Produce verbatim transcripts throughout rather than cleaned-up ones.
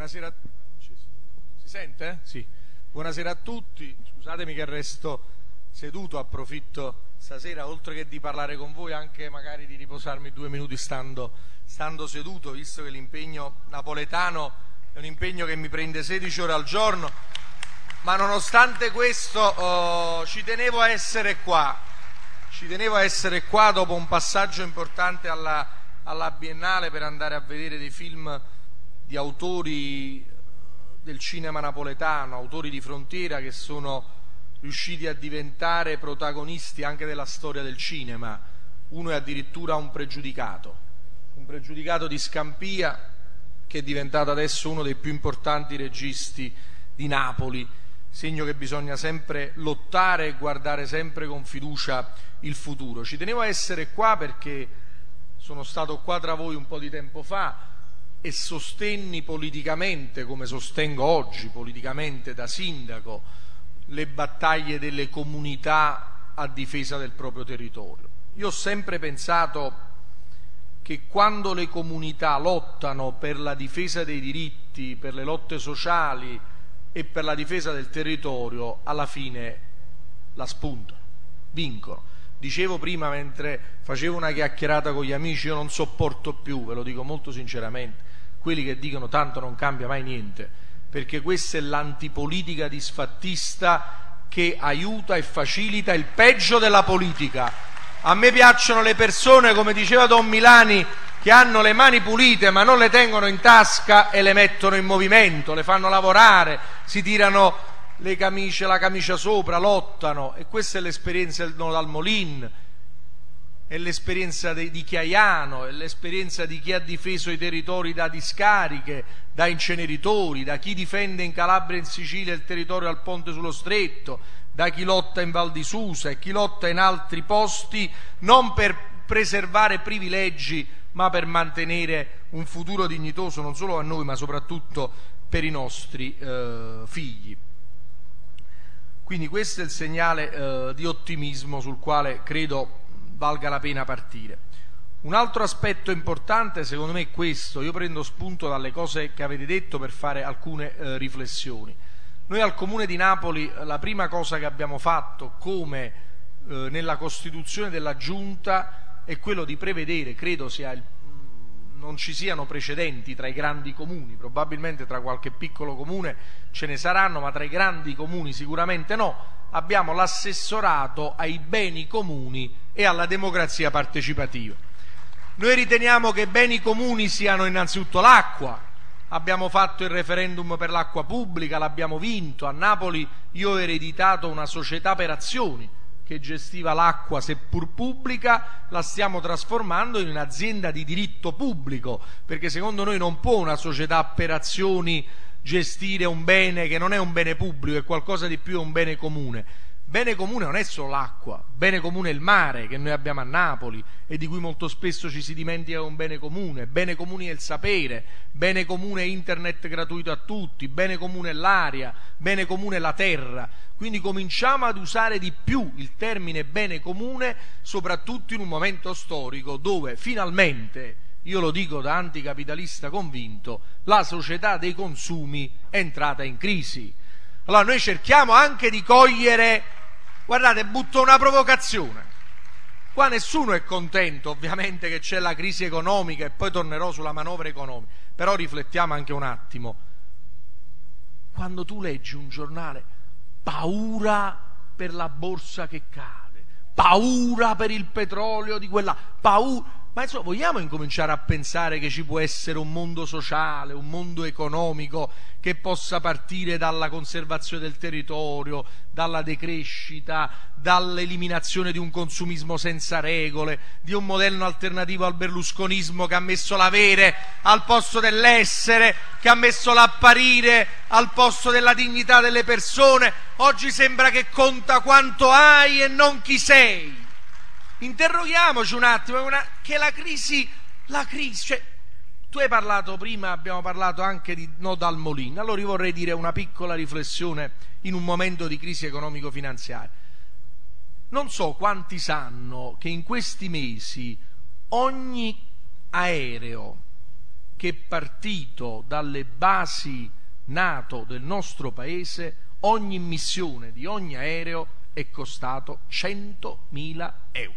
Buonasera, si sente? Sì. Buonasera a tutti, scusatemi che resto seduto, approfitto stasera oltre che di parlare con voi anche magari di riposarmi due minuti stando, stando seduto, visto che l'impegno napoletano è un impegno che mi prende sedici ore al giorno, ma nonostante questo oh, ci tenevo a essere qua, ci tenevo a essere qua dopo un passaggio importante alla, alla Biennale per andare a vedere dei film di autori del cinema napoletano, autori di frontiera che sono riusciti a diventare protagonisti anche della storia del cinema. Uno è addirittura un pregiudicato, un pregiudicato di Scampia che è diventato adesso uno dei più importanti registi di Napoli, segno che bisogna sempre lottare e guardare sempre con fiducia il futuro. Ci tenevo a essere qua perché sono stato qua tra voi un po' di tempo fa e sostenni politicamente, come sostengo oggi politicamente da sindaco, le battaglie delle comunità a difesa del proprio territorio. Io ho sempre pensato che quando le comunità lottano per la difesa dei diritti, per le lotte sociali e per la difesa del territorio, alla fine la spuntano, vincono. Dicevo prima mentre facevo una chiacchierata con gli amici, io non sopporto più, ve lo dico molto sinceramente, quelli che dicono tanto non cambia mai niente, perché questa è l'antipolitica disfattista che aiuta e facilita il peggio della politica. A me piacciono le persone, come diceva Don Milani, che hanno le mani pulite ma non le tengono in tasca e le mettono in movimento, le fanno lavorare, si tirano le camicie, la camicia sopra, lottano, e questa è l'esperienza del Dal Molin, è l'esperienza di Chiaiano, è l'esperienza di chi ha difeso i territori da discariche, da inceneritori, da chi difende in Calabria e in Sicilia il territorio al ponte sullo Stretto, da chi lotta in Val di Susa e chi lotta in altri posti, non per preservare privilegi ma per mantenere un futuro dignitoso non solo a noi ma soprattutto per i nostri eh, figli. Quindi questo è il segnale eh, di ottimismo sul quale credo valga la pena partire. Un altro aspetto importante secondo me è questo, io prendo spunto dalle cose che avete detto per fare alcune eh, riflessioni. Noi al Comune di Napoli la prima cosa che abbiamo fatto, come eh, nella Costituzione della Giunta, è quello di prevedere, credo sia il, non ci siano precedenti tra i grandi comuni, probabilmente tra qualche piccolo comune ce ne saranno, ma tra i grandi comuni sicuramente no, abbiamo l'assessorato ai beni comuni e alla democrazia partecipativa. Noi riteniamo che beni comuni siano innanzitutto l'acqua. Abbiamo fatto il referendum per l'acqua pubblica, l'abbiamo vinto. A Napoli io ho ereditato una società per azioni che gestiva l'acqua seppur pubblica, la stiamo trasformando in un'azienda di diritto pubblico, perché secondo noi non può una società per azioni gestire un bene che non è un bene pubblico, è qualcosa di più, è un bene comune. Bene comune non è solo l'acqua, bene comune è il mare che noi abbiamo a Napoli e di cui molto spesso ci si dimentica che è un bene comune, bene comune è il sapere, bene comune è internet gratuito a tutti, bene comune è l'aria, bene comune è la terra. Quindi cominciamo ad usare di più il termine bene comune, soprattutto in un momento storico dove finalmente, io lo dico da anticapitalista convinto, la società dei consumi è entrata in crisi. Allora noi cerchiamo anche di cogliere, guardate, butto una provocazione. Qua nessuno è contento, ovviamente, che c'è la crisi economica e poi tornerò sulla manovra economica, però riflettiamo anche un attimo. Quando tu leggi un giornale, paura per la borsa che cade, paura per il petrolio di quella, paura... Ma insomma, vogliamo incominciare a pensare che ci può essere un mondo sociale, un mondo economico che possa partire dalla conservazione del territorio, dalla decrescita, dall'eliminazione di un consumismo senza regole, di un modello alternativo al berlusconismo che ha messo l'avere al posto dell'essere, che ha messo l'apparire al posto della dignità delle persone. Oggi sembra che conta quanto hai e non chi sei. Interroghiamoci un attimo, una, che la crisi, la crisi, cioè, tu hai parlato prima, abbiamo parlato anche di no Dal Molin, allora io vorrei dire una piccola riflessione in un momento di crisi economico-finanziaria. Non so quanti sanno che in questi mesi ogni aereo che è partito dalle basi NATO del nostro paese, ogni missione di ogni aereo è costato centomila euro.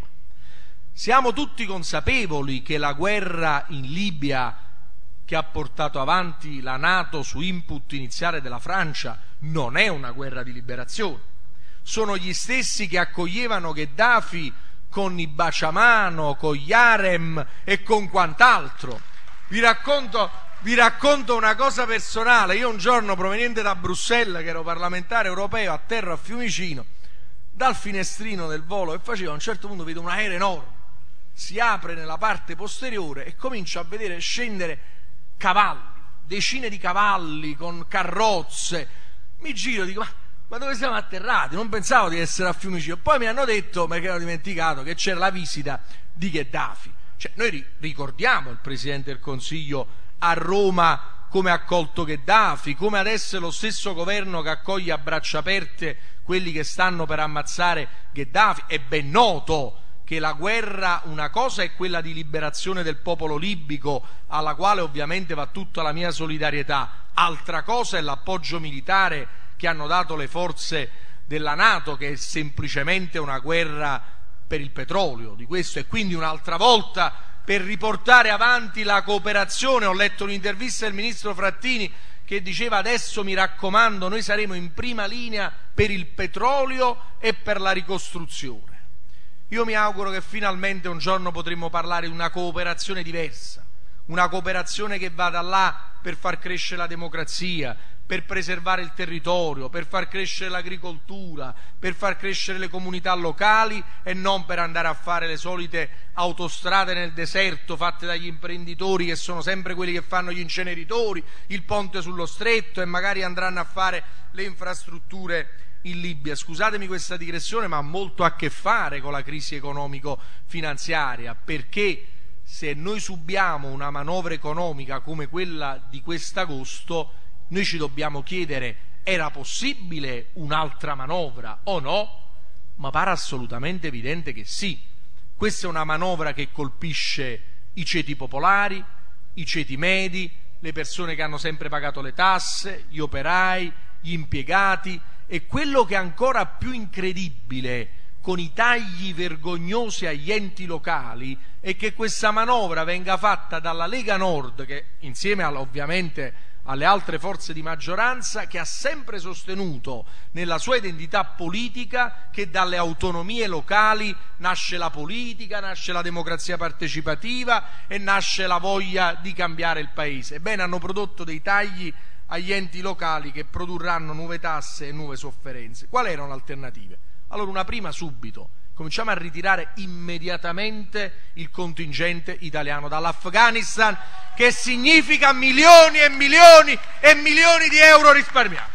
Siamo tutti consapevoli che la guerra in Libia, che ha portato avanti la NATO su input iniziale della Francia, non è una guerra di liberazione. Sono gli stessi che accoglievano Gheddafi con i baciamano, con gli harem e con quant'altro. Vi racconto, vi racconto una cosa personale. Io un giorno, proveniente da Bruxelles, che ero parlamentare europeo, a terra a Fiumicino, dal finestrino del volo che facevo, a un certo punto vedo un aereo enorme, si apre nella parte posteriore e comincio a vedere scendere cavalli, decine di cavalli con carrozze. Mi giro e dico: ma, ma dove siamo atterrati? Non pensavo di essere a Fiumicino. Poi mi hanno detto, perché ero dimenticato, che c'era la visita di Gheddafi. Cioè, noi ricordiamo il Presidente del Consiglio a Roma come ha accolto Gheddafi, come adesso è lo stesso governo che accoglie a braccia aperte quelli che stanno per ammazzare Gheddafi. È ben noto che la guerra, una cosa è quella di liberazione del popolo libico, alla quale ovviamente va tutta la mia solidarietà, altra cosa è l'appoggio militare che hanno dato le forze della NATO, che è semplicemente una guerra per il petrolio, di questo, e quindi un'altra volta per riportare avanti la cooperazione. Ho letto un'intervista del ministro Frattini che diceva: adesso mi raccomando, noi saremo in prima linea per il petrolio e per la ricostruzione. Io mi auguro che finalmente un giorno potremo parlare di una cooperazione diversa, una cooperazione che vada là per far crescere la democrazia, per preservare il territorio, per far crescere l'agricoltura, per far crescere le comunità locali, e non per andare a fare le solite autostrade nel deserto fatte dagli imprenditori, che sono sempre quelli che fanno gli inceneritori, il ponte sullo stretto, e magari andranno a fare le infrastrutture in Libia. Scusatemi questa digressione, ma ha molto a che fare con la crisi economico-finanziaria, perché se noi subiamo una manovra economica come quella di quest'agosto, noi ci dobbiamo chiedere: era possibile un'altra manovra o no? Ma pare assolutamente evidente che sì. Questa è una manovra che colpisce i ceti popolari, i ceti medi, le persone che hanno sempre pagato le tasse, gli operai, gli impiegati, e quello che è ancora più incredibile, con i tagli vergognosi agli enti locali, è che questa manovra venga fatta dalla Lega Nord, che insieme alla, ovviamente alle altre forze di maggioranza, che ha sempre sostenuto nella sua identità politica che dalle autonomie locali nasce la politica, nasce la democrazia partecipativa e nasce la voglia di cambiare il paese. Ebbene, hanno prodotto dei tagli agli enti locali che produrranno nuove tasse e nuove sofferenze. Quali erano le alternative? Allora, una prima, subito, cominciamo a ritirare immediatamente il contingente italiano dall'Afghanistan, che significa milioni e milioni e milioni di euro risparmiati.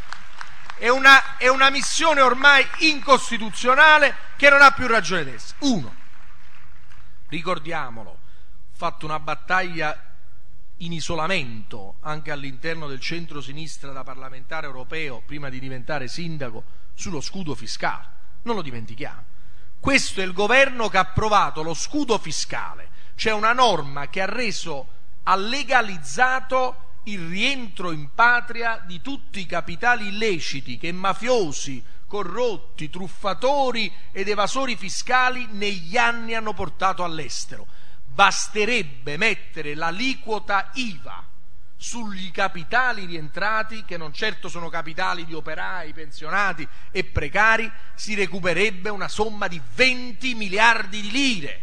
È una, è una missione ormai incostituzionale che non ha più ragione d'essere. Uno, ricordiamolo, ho fatto una battaglia in isolamento anche all'interno del centro-sinistra da parlamentare europeo, prima di diventare sindaco, sullo scudo fiscale. Non lo dimentichiamo. Questo è il governo che ha approvato lo scudo fiscale, cioè una norma che ha reso, ha legalizzato il rientro in patria di tutti i capitali illeciti che mafiosi, corrotti, truffatori ed evasori fiscali negli anni hanno portato all'estero. Basterebbe mettere l'aliquota I V A sugli capitali rientrati, che non certo sono capitali di operai, pensionati e precari, si recupererebbe una somma di venti miliardi di lire,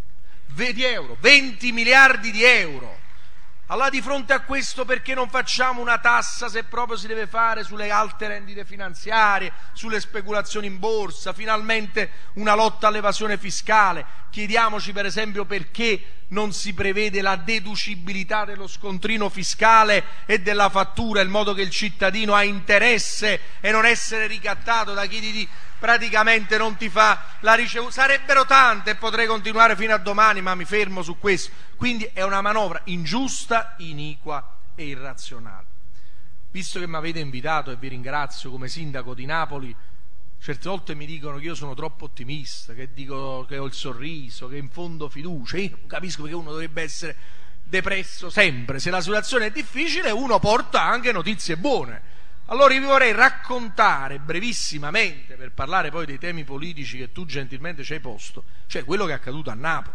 di euro, venti miliardi di euro. Allora, di fronte a questo, perché non facciamo una tassa, se proprio si deve fare, sulle alte rendite finanziarie, sulle speculazioni in borsa, finalmente una lotta all'evasione fiscale? Chiediamoci per esempio perché non si prevede la deducibilità dello scontrino fiscale e della fattura, in modo che il cittadino ha interesse e non essere ricattato da chi di praticamente non ti fa la ricevuta. Sarebbero tante e potrei continuare fino a domani, ma mi fermo su questo. Quindi è una manovra ingiusta, iniqua e irrazionale. Visto che mi avete invitato, e vi ringrazio, come sindaco di Napoli, certe volte mi dicono che io sono troppo ottimista, che dico che ho il sorriso, che in fondo fiducia. Io non capisco perché uno dovrebbe essere depresso sempre. Se la situazione è difficile, uno porta anche notizie buone. Allora io vi vorrei raccontare brevissimamente, per parlare poi dei temi politici che tu gentilmente ci hai posto, cioè quello che è accaduto a Napoli.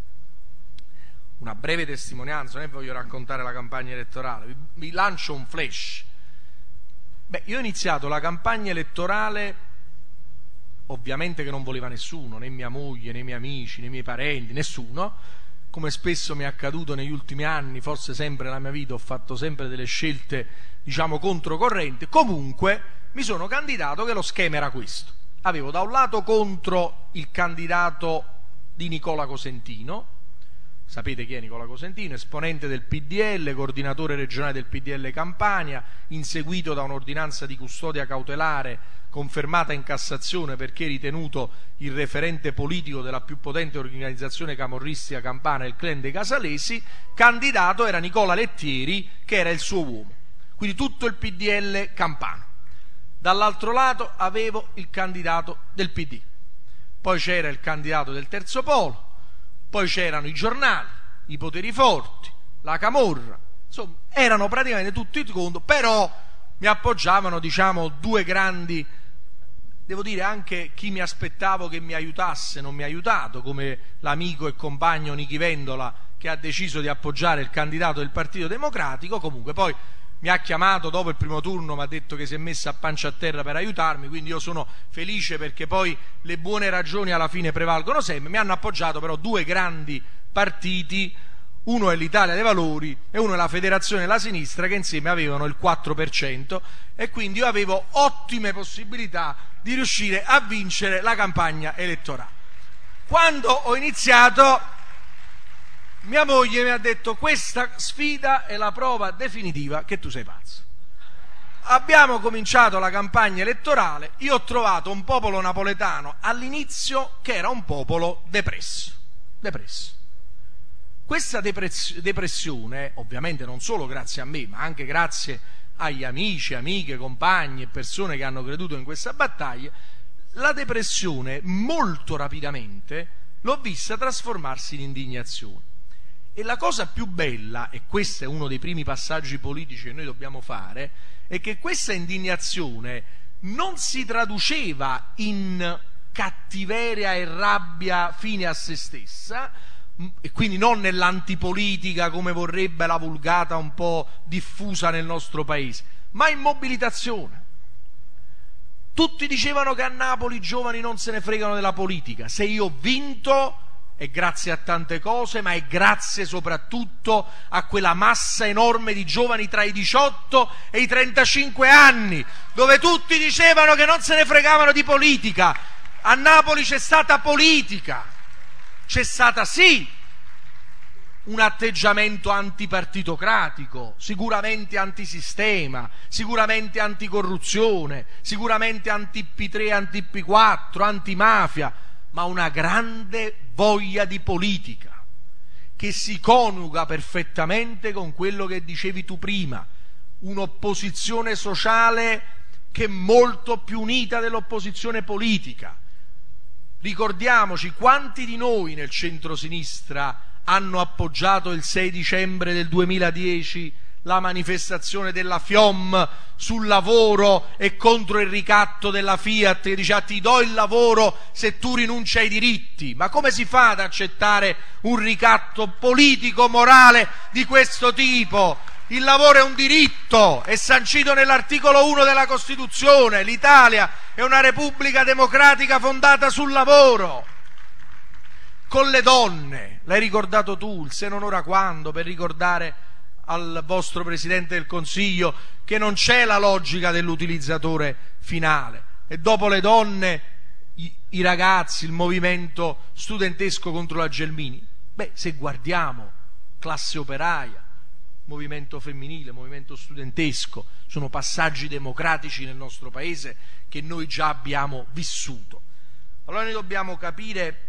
Una breve testimonianza, non è che voglio raccontare la campagna elettorale, vi, vi lancio un flash. Beh, io ho iniziato la campagna elettorale, ovviamente che non voleva nessuno, né mia moglie, né i miei amici, né i miei parenti, nessuno, come spesso mi è accaduto negli ultimi anni, forse sempre nella mia vita ho fatto sempre delle scelte, diciamo, controcorrente. Comunque mi sono candidato che lo schema era questo. Avevo da un lato contro il candidato di Nicola Cosentino. Sapete chi è Nicola Cosentino? Esponente del P D L, coordinatore regionale del P D L Campania, inseguito da un'ordinanza di custodia cautelare confermata in Cassazione perché ritenuto il referente politico della più potente organizzazione camorristica campana, il clan dei Casalesi. Candidato era Nicola Lettieri, che era il suo uomo. Quindi tutto il P D L campano. Dall'altro lato avevo il candidato del P D, poi c'era il candidato del Terzo Polo, poi c'erano i giornali, i poteri forti, la camorra, insomma erano praticamente tutti contro, però mi appoggiavano, diciamo, due grandi, devo dire anche chi mi aspettavo che mi aiutasse non mi ha aiutato, come l'amico e compagno Nichi Vendola, che ha deciso di appoggiare il candidato del Partito Democratico. Comunque poi mi ha chiamato dopo il primo turno, mi ha detto che si è messa a pancia a terra per aiutarmi, quindi io sono felice perché poi le buone ragioni alla fine prevalgono sempre. Mi hanno appoggiato però due grandi partiti, uno è l'Italia dei Valori e uno è la Federazione della Sinistra, che insieme avevano il quattro per cento, e quindi io avevo ottime possibilità di riuscire a vincere la campagna elettorale. Quando ho iniziato, mia moglie mi ha detto: questa sfida è la prova definitiva che tu sei pazzo. Abbiamo cominciato la campagna elettorale, io ho trovato un popolo napoletano all'inizio che era un popolo depresso, depresso. Questa depress- depressione, ovviamente non solo grazie a me, ma anche grazie agli amici, amiche, compagni e persone che hanno creduto in questa battaglia, la depressione molto rapidamente l'ho vista trasformarsi in indignazione. E la cosa più bella, e questo è uno dei primi passaggi politici che noi dobbiamo fare, è che questa indignazione non si traduceva in cattiveria e rabbia fine a se stessa, e quindi non nell'antipolitica come vorrebbe la vulgata un po' diffusa nel nostro paese, ma in mobilitazione. Tutti dicevano che a Napoli i giovani non se ne fregano della politica. Se io ho vinto è grazie a tante cose, ma è grazie soprattutto a quella massa enorme di giovani tra i diciotto e i trentacinque anni, dove tutti dicevano che non se ne fregavano di politica. A Napoli c'è stata politica, c'è stata sì un atteggiamento antipartitocratico, sicuramente antisistema, sicuramente anticorruzione, sicuramente anti-P tre, anti-P quattro, antimafia, ma una grande voglia di politica che si coniuga perfettamente con quello che dicevi tu prima, un'opposizione sociale che è molto più unita dell'opposizione politica. Ricordiamoci quanti di noi nel centro-sinistra hanno appoggiato il sei dicembre del duemiladieci la manifestazione della FIOM sul lavoro e contro il ricatto della Fiat, che diceva: ti do il lavoro se tu rinunci ai diritti. Ma come si fa ad accettare un ricatto politico, morale di questo tipo? Il lavoro è un diritto, è sancito nell'articolo uno della Costituzione. L'Italia è una repubblica democratica fondata sul lavoro. Con le donne, l'hai ricordato tu, il se non ora quando, per ricordare al vostro Presidente del Consiglio che non c'è la logica dell'utilizzatore finale. E dopo le donne, i, i ragazzi, il movimento studentesco contro la Gelmini. Beh, se guardiamo classe operaia, movimento femminile, movimento studentesco, sono passaggi democratici nel nostro paese che noi già abbiamo vissuto. Allora noi dobbiamo capire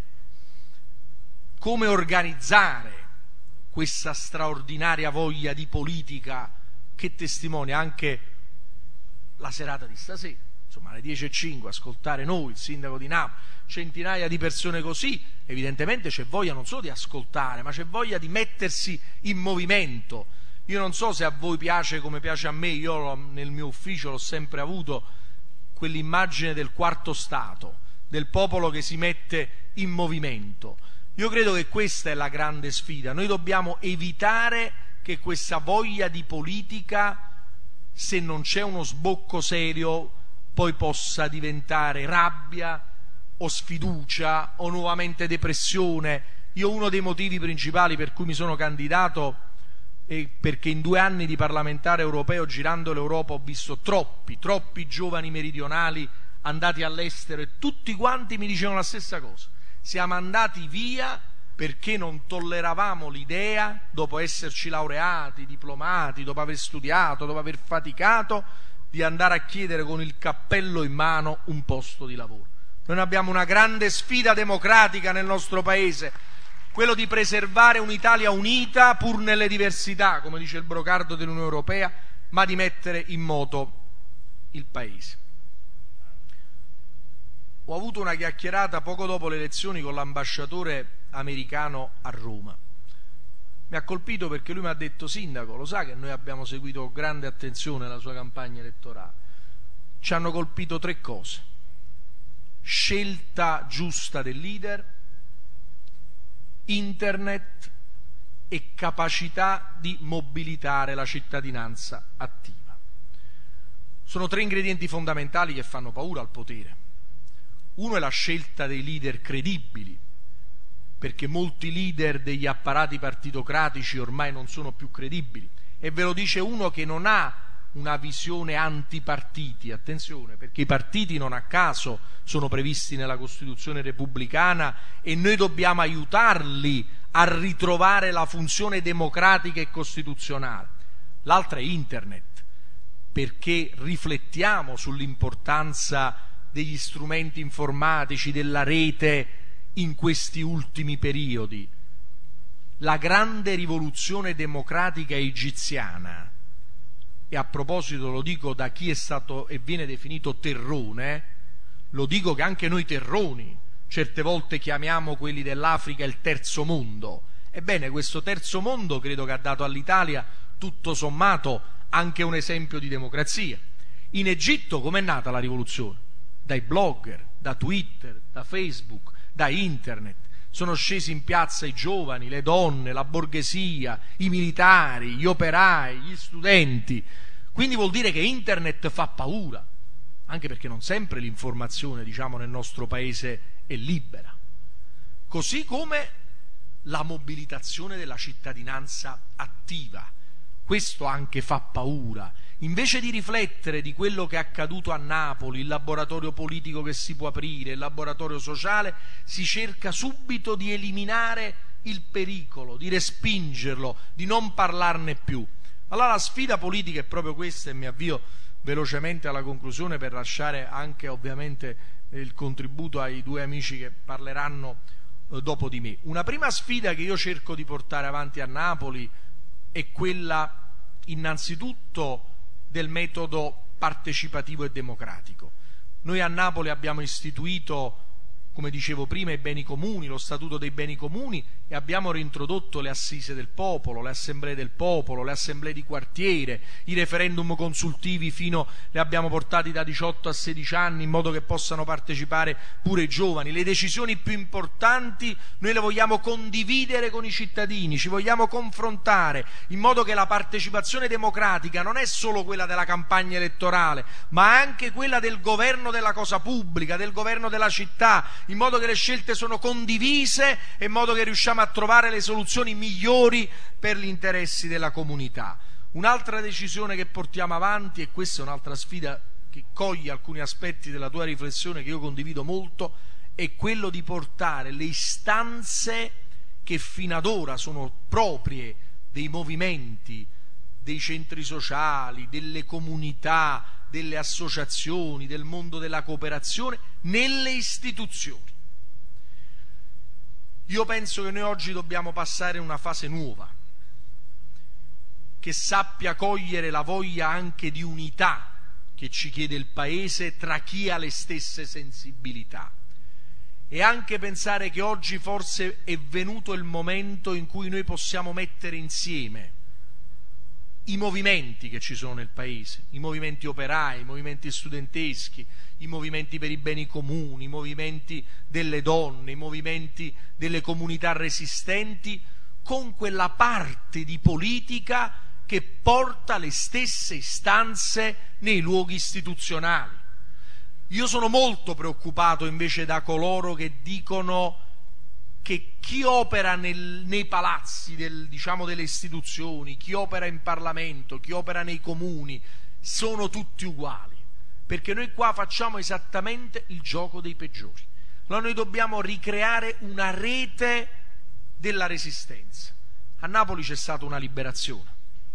come organizzare questa straordinaria voglia di politica che testimonia anche la serata di stasera. insomma alle dieci e cinque ascoltare noi, il sindaco di Napoli, centinaia di persone così, evidentemente c'è voglia non solo di ascoltare, ma c'è voglia di mettersi in movimento. Io non so se a voi piace come piace a me, io nel mio ufficio l'ho sempre avuto, quell'immagine del quarto stato, del popolo che si mette in movimento. Io credo che questa è la grande sfida. Noi dobbiamo evitare che questa voglia di politica, se non c'è uno sbocco serio, poi possa diventare rabbia o sfiducia o nuovamente depressione. Io uno dei motivi principali per cui mi sono candidato è perché in due anni di parlamentare europeo, girando l'Europa, ho visto troppi, troppi giovani meridionali andati all'estero e tutti quanti mi dicevano la stessa cosa. Siamo andati via perché non tolleravamo l'idea, dopo esserci laureati, diplomati, dopo aver studiato, dopo aver faticato, di andare a chiedere con il cappello in mano un posto di lavoro. Noi abbiamo una grande sfida democratica nel nostro Paese, quello di preservare un'Italia unita pur nelle diversità, come dice il brocardo dell'Unione Europea, ma di mettere in moto il Paese. Ho avuto una chiacchierata poco dopo le elezioni con l'ambasciatore americano a Roma. Mi ha colpito perché lui mi ha detto: sindaco, lo sa che noi abbiamo seguito con grande attenzione la sua campagna elettorale. Ci hanno colpito tre cose: scelta giusta del leader, internet e capacità di mobilitare la cittadinanza attiva. Sono tre ingredienti fondamentali che fanno paura al potere. Uno è la scelta dei leader credibili, perché molti leader degli apparati partitocratici ormai non sono più credibili, e ve lo dice uno che non ha una visione antipartiti. Attenzione, perché i partiti non a caso sono previsti nella Costituzione repubblicana e noi dobbiamo aiutarli a ritrovare la funzione democratica e costituzionale. L'altra è internet, perché riflettiamo sull'importanza degli strumenti informatici, della rete in questi ultimi periodi. La grande rivoluzione democratica egiziana, e a proposito lo dico da chi è stato e viene definito terrone, lo dico che anche noi terroni certe volte chiamiamo quelli dell'Africa il terzo mondo. Ebbene, questo terzo mondo credo che ha dato all'Italia tutto sommato anche un esempio di democrazia. In Egitto com'è nata la rivoluzione? Dai blogger, da Twitter, da Facebook, da internet. Sono scesi in piazza i giovani, le donne, la borghesia, i militari, gli operai, gli studenti. Quindi vuol dire che internet fa paura, anche perché non sempre l'informazione, diciamo, nel nostro paese è libera. Così come la mobilitazione della cittadinanza attiva. Questo anche fa paura. Invece di riflettere di quello che è accaduto a Napoli, il laboratorio politico che si può aprire, il laboratorio sociale, si cerca subito di eliminare il pericolo, di respingerlo, di non parlarne più. Allora la sfida politica è proprio questa, e mi avvio velocemente alla conclusione per lasciare anche ovviamente il contributo ai due amici che parleranno eh, dopo di me. Una prima sfida che io cerco di portare avanti a Napoli è quella innanzitutto del metodo partecipativo e democratico. Noi a Napoli abbiamo istituito, come dicevo prima, i beni comuni, lo Statuto dei beni comuni, e abbiamo reintrodotto le assise del popolo, le assemblee del popolo, le assemblee di quartiere, i referendum consultivi fino li abbiamo portati da diciotto a sedici anni in modo che possano partecipare pure i giovani. Le decisioni più importanti noi le vogliamo condividere con i cittadini, ci vogliamo confrontare in modo che la partecipazione democratica non è solo quella della campagna elettorale, ma anche quella del governo della cosa pubblica, del governo della città, in modo che le scelte sono condivise e in modo che riusciamo a trovare le soluzioni migliori per gli interessi della comunità. Un'altra decisione che portiamo avanti, e questa è un'altra sfida che coglie alcuni aspetti della tua riflessione che io condivido molto, è quello di portare le istanze che fino ad ora sono proprie dei movimenti, dei centri sociali, delle comunità, delle associazioni, del mondo della cooperazione, nelle istituzioni. Io penso che noi oggi dobbiamo passare una fase nuova, che sappia cogliere la voglia anche di unità che ci chiede il Paese tra chi ha le stesse sensibilità. E anche pensare che oggi forse è venuto il momento in cui noi possiamo mettere insieme i movimenti che ci sono nel Paese, i movimenti operai, i movimenti studenteschi, i movimenti per i beni comuni, i movimenti delle donne, i movimenti delle comunità resistenti, con quella parte di politica che porta le stesse istanze nei luoghi istituzionali. Io sono molto preoccupato invece da coloro che dicono che chi opera nel, nei palazzi del, diciamo, delle istituzioni, chi opera in Parlamento, chi opera nei comuni, sono tutti uguali, perché noi qua facciamo esattamente il gioco dei peggiori. Allora noi dobbiamo ricreare una rete della resistenza. A Napoli c'è stata una liberazione.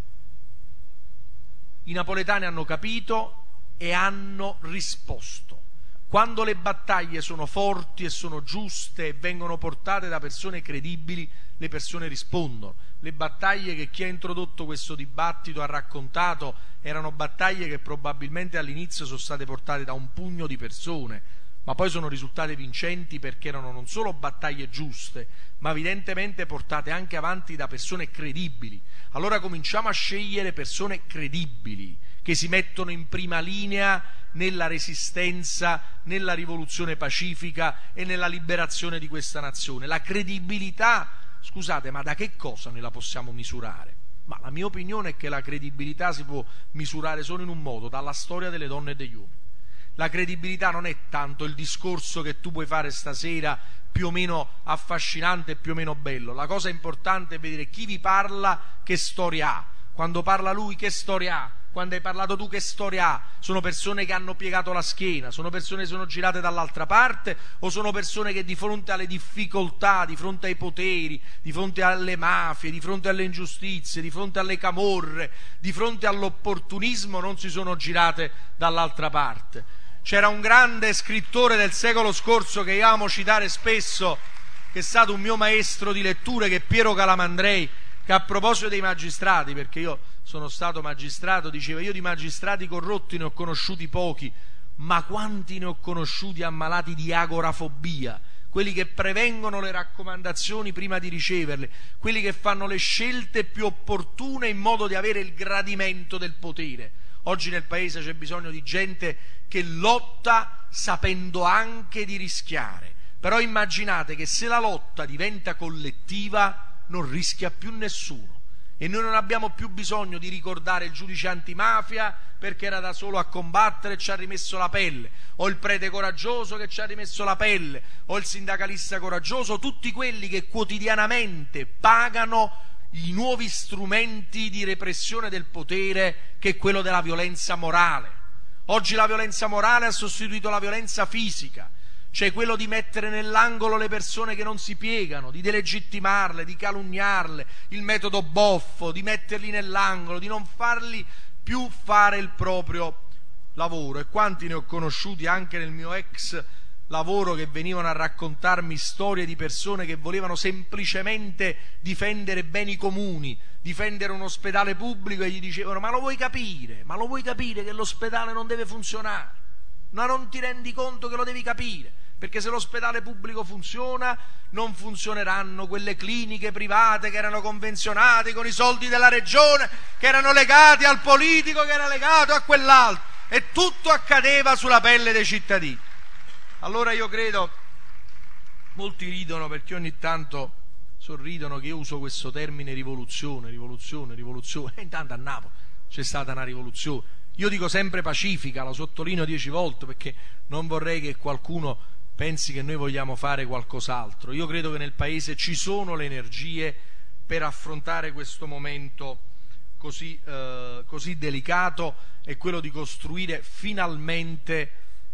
I napoletani hanno capito e hanno risposto. Quando le battaglie sono forti e sono giuste e vengono portate da persone credibili, le persone rispondono. Le battaglie che chi ha introdotto questo dibattito ha raccontato erano battaglie che probabilmente all'inizio sono state portate da un pugno di persone, ma poi sono risultate vincenti perché erano non solo battaglie giuste, ma evidentemente portate anche avanti da persone credibili. Allora cominciamo a scegliere persone credibili, che si mettono in prima linea nella resistenza, nella rivoluzione pacifica e nella liberazione di questa nazione. La credibilità, scusate, ma da che cosa noi la possiamo misurare? Ma la mia opinione è che la credibilità si può misurare solo in un modo, dalla storia delle donne e degli uomini. La credibilità non è tanto il discorso che tu puoi fare stasera più o meno affascinante e più o meno bello. La cosa importante è vedere chi vi parla che storia ha. Quando parla lui che storia ha? Quando hai parlato tu che storia ha? Sono persone che hanno piegato la schiena, sono persone che sono girate dall'altra parte, o sono persone che di fronte alle difficoltà, di fronte ai poteri, di fronte alle mafie, di fronte alle ingiustizie, di fronte alle camorre, di fronte all'opportunismo non si sono girate dall'altra parte? C'era un grande scrittore del secolo scorso che io amo citare spesso, che è stato un mio maestro di letture, che è Piero Calamandrei, che a proposito dei magistrati, perché io sono stato magistrato, diceva: io di magistrati corrotti ne ho conosciuti pochi, ma quanti ne ho conosciuti ammalati di agorafobia, quelli che prevengono le raccomandazioni prima di riceverle, quelli che fanno le scelte più opportune in modo di avere il gradimento del potere. Oggi nel Paese c'è bisogno di gente che lotta sapendo anche di rischiare, però immaginate che se la lotta diventa collettiva non rischia più nessuno. E noi non abbiamo più bisogno di ricordare il giudice antimafia perché era da solo a combattere e ci ha rimesso la pelle, o il prete coraggioso che ci ha rimesso la pelle, o il sindacalista coraggioso, tutti quelli che quotidianamente pagano i nuovi strumenti di repressione del potere, che è quello della violenza morale. Oggi la violenza morale ha sostituito la violenza fisica, cioè quello di mettere nell'angolo le persone che non si piegano, di delegittimarle, di calunniarle, il metodo boffo, di metterli nell'angolo, di non farli più fare il proprio lavoro. E quanti ne ho conosciuti anche nel mio ex lavoro, che venivano a raccontarmi storie di persone che volevano semplicemente difendere beni comuni, difendere un ospedale pubblico, e gli dicevano: ma lo vuoi capire? Ma lo vuoi capire che l'ospedale non deve funzionare? Ma non ti rendi conto che lo devi capire? Perché se l'ospedale pubblico funziona, non funzioneranno quelle cliniche private che erano convenzionate con i soldi della regione, che erano legati al politico, che era legato a quell'altro, e tutto accadeva sulla pelle dei cittadini. Allora io credo, molti ridono perché ogni tanto sorridono che io uso questo termine rivoluzione, rivoluzione, rivoluzione, e intanto a Napoli c'è stata una rivoluzione. Io dico sempre pacifica, lo sottolineo dieci volte, perché non vorrei che qualcuno pensi che noi vogliamo fare qualcos'altro. Io credo che nel Paese ci sono le energie per affrontare questo momento così, eh, così delicato, e quello di costruire finalmente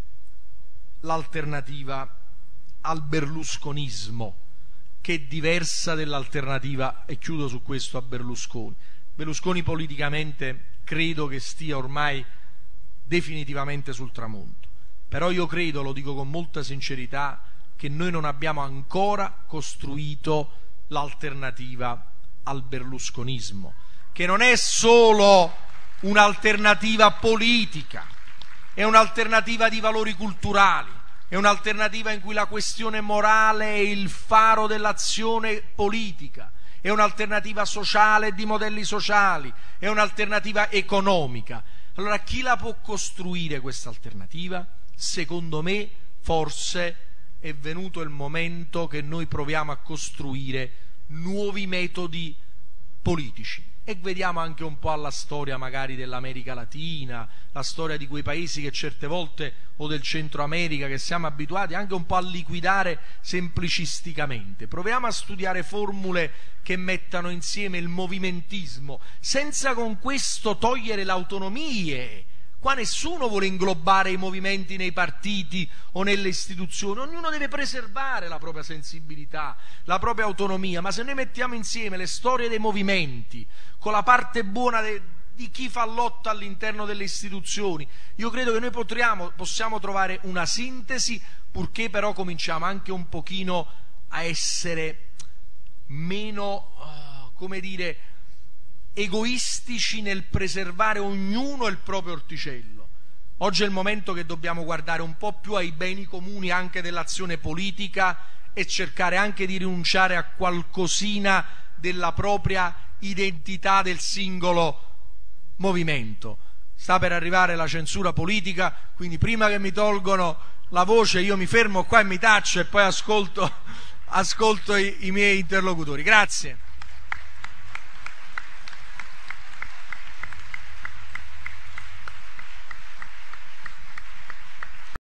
l'alternativa al berlusconismo, che è diversa dell'alternativa, e chiudo su questo, a Berlusconi. Berlusconi politicamente credo che stia ormai definitivamente sul tramonto, però io credo, lo dico con molta sincerità, che noi non abbiamo ancora costruito l'alternativa al berlusconismo, che non è solo un'alternativa politica, è un'alternativa di valori culturali, è un'alternativa in cui la questione morale è il faro dell'azione politica, è un'alternativa sociale di modelli sociali, è un'alternativa economica. Allora chi la può costruire questa alternativa? Secondo me forse è venuto il momento che noi proviamo a costruire nuovi metodi politici. E vediamo anche un po' alla storia magari dell'America Latina, la storia di quei paesi che certe volte, o del Centro America, che siamo abituati anche un po' a liquidare semplicisticamente. Proviamo a studiare formule che mettano insieme il movimentismo, senza con questo togliere le autonomie. Qua nessuno vuole inglobare i movimenti nei partiti o nelle istituzioni, ognuno deve preservare la propria sensibilità, la propria autonomia, ma se noi mettiamo insieme le storie dei movimenti con la parte buona de, di chi fa lotta all'interno delle istituzioni, io credo che noi potriamo, possiamo trovare una sintesi, purché però cominciamo anche un pochino a essere meno, uh, come dire, egoistici nel preservare ognuno il proprio orticello. Oggi è il momento che dobbiamo guardare un po' più ai beni comuni anche dell'azione politica e cercare anche di rinunciare a qualcosina della propria identità del singolo movimento. Sta per arrivare la censura politica, quindi prima che mi tolgono la voce io mi fermo qua e mi taccio e poi ascolto, ascolto i, i miei interlocutori. Grazie.